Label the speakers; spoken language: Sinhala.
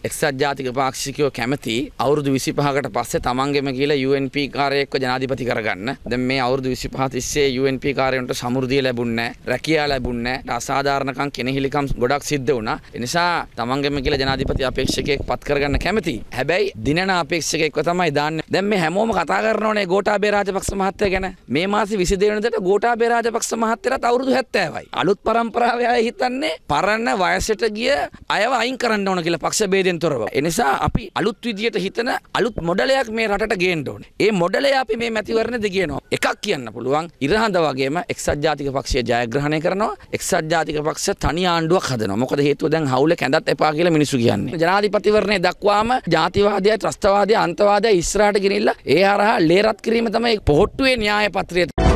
Speaker 1: එක්සත් ජාතික පාක්ෂිකයෝ කැමති අවුරුදු 25කට පස්සේ තමන්ගෙම කියලා UNP කාර්යයක්ව ජනාධිපති කරගන්න. දැන් මේ අවුරුදු 25 තිස්සේ UNP කාර්යයන්ට සමෘද්ධිය ලැබුණේ නැහැ, රැකියාව ලැබුණේ නැහැ, අසාධාරණකම් කෙනෙහිලිකම් ගොඩක් සිද්ධ වුණා. ඒ නිසා තමන්ගෙම කියලා ජනාධිපති අපේක්ෂකයෙක් පත් කරගන්න කැමති. හැබැයි දිනන අපේක්ෂකයෙක්ව තමයි දාන්නේ. දැන් මේ හැමෝම කතා කරනෝනේ ගෝඨාභය රාජපක්ෂ මහත්තයා ගැන. මේ මාසේ 22 වෙනිදාට ගෝඨාභය රාජපක්ෂ මහත්තයාට අවුරුදු 70යි. අලුත් පරම්පරාවේ අය හිතන්නේ පරණ වයසට ගිය අයව අයින් කරන්න ඕන කියලා පක්ෂ ભેදෙන් තොරව. ඒ නිසා අපි අලුත් විදියට හිතන අලුත් මොඩලයක් මේ රටට ගේන්න ඕනේ. ඒ මොඩලය අපි මේ මැතිවරණෙදි ගේනවා. එකක් කියන්න පුළුවන් ඉරහඳ වගේම එක්සත් ජාතික පක්ෂය ජයග්‍රහණය කරනවා. එක්සත් ජාතික පක්ෂ තනි ආණ්ඩුවක් හදනවා. මොකද හේතුව දැන් හවුලේ කැඳත් එපා කියලා මිනිස්සු කියන්නේ. ජනාධිපතිවරණය දක්වාම ජාතිවාදය, ත්‍රස්තවාදය, අන්තවාදය ඉස්සරහට ගෙනිල්ලා ඒ හරහා ලේරත් කිරීම තමයි පොහොට්ටුවේ න්‍යාය පත්‍රය.